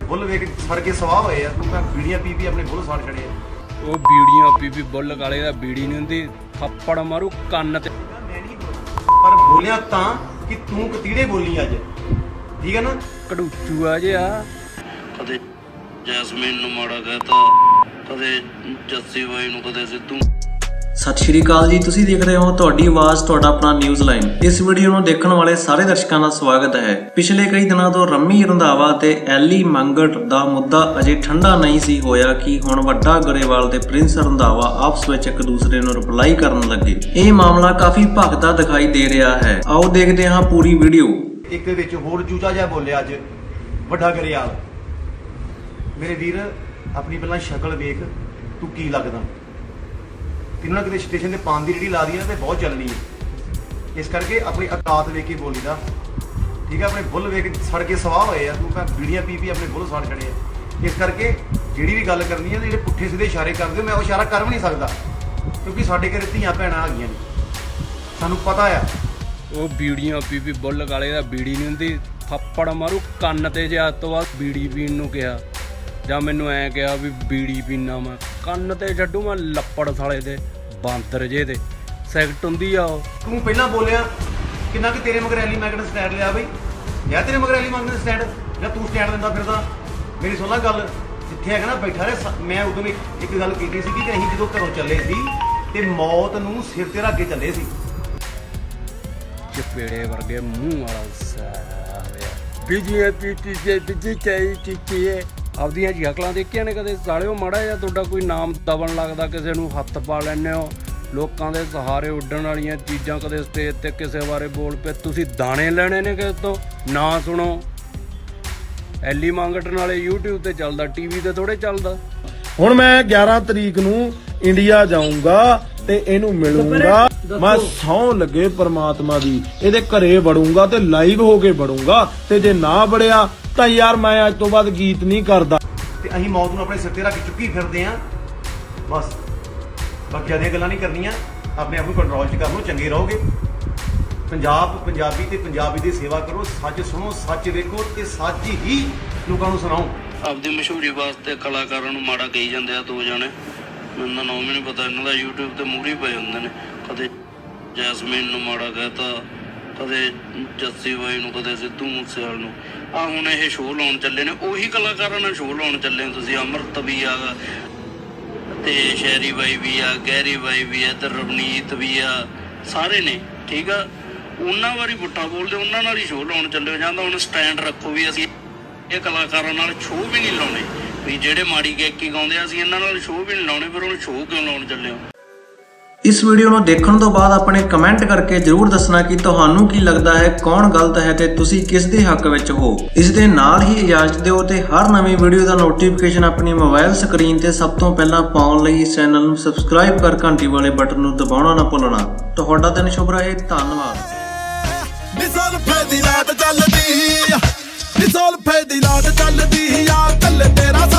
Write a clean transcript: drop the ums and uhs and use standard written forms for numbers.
Bull वेख सड़ के सवाह होए यार तू बीड़ियां पी पी अपने बुल साड़ छड़े ਉਹ बीड़ियां पी पी बुल काले दा बीड़ी नहीं हुंदी थप्पड़ मारू ਕੰਨ ਤੇ मैं नहीं पर बोलिया तां कि तू कतीड़े बोली अज ठीक है ना ਕੜੂਚੂ ਆ ਜਿਆ ਕਦੇ ਜੈਸਮੀਨ ਨੂੰ ਮਾੜਾ ਕਹਤਾ ਕਦੇ ਜੱਸੀ ਬਾਈ ਨੂੰ ਕਦੇ ਸਿੱਧੂ। सत श्री अकाल जी, तुसीं देख रहे हो तुहाडी आवाज़ तुहाडा अपना न्यूज़ लाइन। इस वीडियो ਨੂੰ ਦੇਖਣ ਵਾਲੇ ਸਾਰੇ ਦਰਸ਼ਕਾਂ ਦਾ ਸਵਾਗਤ ਹੈ। ਪਿਛਲੇ ਕਈ ਦਿਨਾਂ ਤੋਂ ਰੰਮੀ ਰੰਧਾਵਾ ਤੇ ਐਲੀ ਮੰਗਟ ਦਾ ਮੁੱਦਾ ਅਜੇ ਠੰਡਾ ਨਹੀਂ ਸੀ ਹੋਇਆ ਕਿ ਹੁਣ ਵੱਡਾ ਗਰੇਵਾਲ ਤੇ ਪ੍ਰਿੰਸ ਰੰਧਾਵਾ ਆਪਸ ਵਿੱਚ ਇੱਕ ਦੂਸਰੇ ਨੂੰ ਰਿਪਲਾਈ ਕਰਨ ਲੱਗੇ। ਇਹ ਮਾਮਲਾ ਕਾਫੀ ਭਖਦਾ ਦਿਖਾਈ ਦੇ ਰਿਹਾ ਹੈ। ਆਓ ਦੇਖਦੇ ਹਾਂ ਪੂਰੀ ਵੀਡੀਓ। ਇੱਕ ਵਿੱਚ ਹੋਰ ਚੂਚਾ ਜਿਹਾ ਬੋਲਿਆ ਅੱਜ ਵੱਡਾ ਗਰੇਵਾਲ। ਮੇਰੇ ਵੀਰ ਆਪਣੀ ਪਹਿਲਾਂ ਸ਼ਕਲ ਵੇਖ ਤੂੰ ਕੀ ਲੱਗਦਾ। ਕਿੰਨਾ ਕਿਤੇ ਸਟੇਸ਼ਨ ਤੇ ਪਾਣ ਦੀ ਜਿਹੜੀ ਲਾ ਦੀ ਨਾ ਤੇ ਬਹੁਤ ਚੱਲਣੀ ਹੈ। ਇਸ ਕਰਕੇ ਆਪਣੀ ਔਕਾਤ ਵੇਖ ਕੇ ਬੋਲੀਦਾ ਠੀਕ ਹੈ। ਆਪਣੇ ਬੁੱਲ ਵੇਖ ਸੜ ਕੇ ਸਵਾਹ ਹੋਏ ਆ ਤੂੰ ਬੀੜੀਆਂ ਪੀ ਪੀ ਆਪਣੇ ਬੁੱਲ ਸੜ ਛੜੇ ਆ। ਇਸ ਕਰਕੇ ਜਿਹੜੀ ਵੀ ਗੱਲ ਕਰਨੀ ਹੈ ਜਿਹੜੇ ਪੁੱਠੇ ਸਿੱਧੇ ਇਸ਼ਾਰੇ ਕਰਦੇ ਮੈਂ ਉਹ ਇਸ਼ਾਰਾ ਕਰ ਵੀ ਨਹੀਂ ਸਕਦਾ ਕਿਉਂਕਿ ਸਾਡੇ ਘਰੇ ਧੀਆਂ ਭੈਣਾਂ ਆ ਗਈਆਂ ਨੇ ਸਾਨੂੰ ਪਤਾ ਆ। ਉਹ ਬੀੜੀਆਂ ਪੀ ਪੀ ਬੁੱਲ ਕਾਲੇ ਦਾ ਬੀੜੀ ਨਹੀਂ ਹੁੰਦੀ ਥੱਪੜ ਮਾਰੂ ਕੰਨ ਤੇ ਜੇ ਅੱਜ ਤੋਂ ਬਾਅਦ ਬੀੜੀ ਪੀਣ ਨੂੰ ਕਿਹਾ ਜਾਂ ਮੈਨੂੰ ਐ ਕਿਹਾ ਵੀ ਬੀੜੀ ਪੀਣਾ ਮੈਂ ਕੰਨ ਤੇ ਛੱਡੂ ਮੈਂ ਲੱਪੜ ਸਾਲੇ ਦੇ ਬਾਂਦਰ ਜੇ ਦੇ ਸੈਕਟ ਹੁੰਦੀ ਆ ਉਹ। ਤੂੰ ਪਹਿਲਾਂ ਬੋਲਿਆ ਕਿੰਨਾ ਕਿ ਤੇਰੇ ਮਗਰ ਐਲੀ ਮੈਗਨ ਸਟੈਂਡ ਲਿਆ ਬਈ ਜਾਂ ਤੇਰੇ ਮਗਰ ਐਲੀ ਮੈਗਨ ਸਟੈਂਡ ਜਾਂ ਤੂੰ ਸਟੈਂਡ ਦਿੰਦਾ ਫਿਰਦਾ। ਮੇਰੀ ਸੁਣ ਲੈ ਗੱਲ ਜਿੱਥੇ ਹੈਗਾ ਨਾ ਬੈਠਾ ਰਹੇ। ਮੈਂ ਉਦੋਂ ਇੱਕ ਗੱਲ ਕੀਤੀ ਸੀ ਕਿ ਅਸੀਂ ਜਦੋਂ ਘਰੋਂ ਚੱਲੇ ਸੀ ਤੇ ਮੌਤ ਨੂੰ ਸਿਰ ਤੇ ਰੱਖ ਕੇ ਚੱਲੇ ਸੀ। ਚਪੇੜੇ ਵਰਗੇ ਮੂੰਹ ਵਾਲਾ ਬੀਜੀਆਂ ਪੀਤੀ ਜੇ ਬੀਜੀ ਚਾਈ ਕੀਤੀ ਹੈ ਆਪਦੀਆਂ ਜੀ ਅਕਲਾਂ ਦੇਖੀਆਂ ਨੇ ਕਦੇ ਸਾਲਿਓ ਮਾੜਾ ਜਾਂ ਤੁਹਾਡਾ ਕੋਈ ਨਾਮ ਦਬਣ ਲੱਗਦਾ ਕਿਸੇ ਨੂੰ ਹੱਥ ਪਾ ਲੈਂਦੇ ਹੋ ਲੋਕਾਂ ਦੇ ਸਹਾਰੇ ਉੱਡਣ ਵਾਲੀਆਂ ਚੀਜ਼ਾਂ ਕਦੇ ਸਟੇਜ ਤੇ ਕਿਸੇ ਬਾਰੇ ਬੋਲ ਪਏ ਤੁਸੀਂ ਦਾਣੇ ਲੈਣੇ ਨੇ ਕਿਸੇ ਤੋਂ ਨਾ ਸੁਣੋ। ਐਲੀ ਮੰਗਟ ਨਾਲੇ YouTube ਤੇ ਚੱਲਦਾ ਟੀਵੀ ਤੇ ਥੋੜੇ ਚੱਲਦਾ। ਹੁਣ ਮੈਂ 11 ਤਰੀਕ ਨੂੰ ਇੰਡੀਆ ਜਾਊਂਗਾ ਤੇ ਇਹਨੂੰ ਮਿਲੂੰਗਾ। ਮੈਂ ਸਹੁੰ ਲੱਗੇ ਪਰਮਾਤਮਾ ਦੀ ਇਹਦੇ ਘਰੇ ਵੜੂੰਗਾ ਤੇ ਲਾਈਵ ਹੋ ਕੇ ਵੜੂੰਗਾ ਤੇ ਜੇ ਨਾ ਵੜਿਆ ਤਾਂ ਯਾਰ ਮੈਂ ਅੱਜ ਤੋਂ ਬਾਅਦ ਗੀਤ ਨਹੀਂ ਕਰਦਾ। ਤੇ ਅਸੀਂ ਮੌਤ ਨੂੰ ਆਪਣੇ ਸਿਰ ਤੇ ਰੱਖ ਕੇ ਚੁੱਕੀ ਫਿਰਦੇ ਆਂ ਬਸ। ਬਾਕੀ ਦੀਆਂ ਗੱਲਾਂ ਨਹੀਂ ਕਰਨੀਆਂ ਆਪਣੇ ਆਪ ਨੂੰ ਕੰਟਰੋਲ 'ਚ ਕਰ ਲਓ ਚੰਗੇ ਰਹੋਗੇ। ਪੰਜਾਬੀ ਤੇ ਪੰਜਾਬੀ ਦੀ ਸੇਵਾ ਕਰੋ। ਸੱਚ ਸੁਣੋ ਸੱਚ ਵੇਖੋ ਤੇ ਸੱਚ ਹੀ ਲੋਕਾਂ ਨੂੰ ਸੁਣਾਓ। ਆਪਦੀ ਮਸ਼ਹੂਰੀ ਵਾਸਤੇ ਕਲਾਕਾਰਾਂ ਨੂੰ ਮਾੜਾ ਕਹੀ ਜਾਂਦੇ ਆ ਦੋ ਜਣੇ। ਮੈਨੂੰ ਤਾਂ ਨਾਮ ਹੀ ਨਹੀਂ ਪਤਾ ਇਹਨਾਂ ਦਾ। YouTube ਤੇ ਮੂਹਰੇ ਪਏ ਹੁੰਦੇ ਨੇ ਕਦੇ ਜੈਸਮੀਨ ਨੂੰ ਮਾੜਾ ਕਹਤਾ ਕਦੇ ਜੱਸੀ ਬਾਈ ਨੂੰ ਕਦੇ ਸਿੱਧੂ ਮੂਸੇਵਾਲੇ ਨੂੰ। ਆ ਹੁਣ ਇਹ ਸ਼ੋਅ ਲਾਉਣ ਚੱਲੇ ਨੇ ਉਹੀ ਕਲਾਕਾਰਾਂ ਨਾਲ ਸ਼ੋਅ ਲਾਉਣ ਚੱਲੇ ਤੁਸੀਂ। ਅਮਰਤ ਵੀ ਆ ਤੇ ਸ਼ਹਿਰੀ ਬਾਈ ਵੀ ਆ ਗਹਿਰੀ ਬਾਈ ਵੀ ਆ ਤੇ ਰਵਨੀਤ ਵੀ ਆ ਸਾਰੇ ਨੇ ਠੀਕ ਆ। ਉਹਨਾਂ ਵਾਰੀ ਪੁੱਠਾ ਬੋਲਦੇ ਉਹਨਾਂ ਨਾਲ ਹੀ ਸ਼ੋਅ ਲਾਉਣ ਚੱਲੇ ਹੋ ਜਾਂਦਾ। ਹੁਣ ਸਟੈਂਡ ਰੱਖੋ ਵੀ ਅਸੀਂ ਇਹ ਕਲਾਕਾਰਾਂ ਨਾਲ ਸ਼ੋਅ ਵੀ ਨਹੀਂ ਲਾਉਣੇ ਵੀ ਜਿਹੜੇ ਮਾੜੀ ਗਾਇਕੀ ਗਾਉਂਦੇ ਆ ਅਸੀਂ ਇਹਨਾਂ ਨਾਲ ਸ਼ੋਅ ਵੀ ਨਹੀਂ ਲਾਉਣੇ। ਫਿਰ ਹੁਣ ਸ਼ੋਅ ਕਿਉਂ ਲਾਉਣ ਚੱਲੇ ਹੋ। ਇਸ ਵੀਡੀਓ ਨੂੰ ਦੇਖਣ ਤੋਂ ਬਾਅਦ ਆਪਣੇ ਕਮੈਂਟ ਕਰਕੇ ਜਰੂਰ ਦੱਸਣਾ ਕਿ ਤੁਹਾਨੂੰ ਕੀ ਲੱਗਦਾ ਹੈ ਕੌਣ ਗਲਤ ਹੈ ਤੇ ਤੁਸੀਂ ਕਿਸ ਦੇ ਹੱਕ ਵਿੱਚ ਹੋ। ਇਸ ਦੇ ਨਾਲ ਹੀ ਇਜਾਜ਼ਤ ਦਿਓ ਤੇ ਹਰ ਨਵੀਂ ਵੀਡੀਓ ਦਾ ਨੋਟੀਫਿਕੇਸ਼ਨ ਆਪਣੀ ਮੋਬਾਈਲ ਸਕਰੀਨ ਤੇ ਸਭ ਤੋਂ ਪਹਿਲਾਂ ਪਾਉਣ ਲਈ ਇਸ ਚੈਨਲ ਨੂੰ ਸਬਸਕ੍ਰਾਈਬ ਕਰ ਘੰਟੀ ਵਾਲੇ ਬਟਨ ਨੂੰ ਦਬਾਉਣਾ ਨਾ ਭੁੱਲਣਾ। ਤੁਹਾਡਾ ਦਿਨ ਸ਼ੁਭ ਰਹੇ। ਧੰਨਵਾਦ। ਚੱਲਦੀ ਆ ਕੱਲੇ ਤੇਰਾ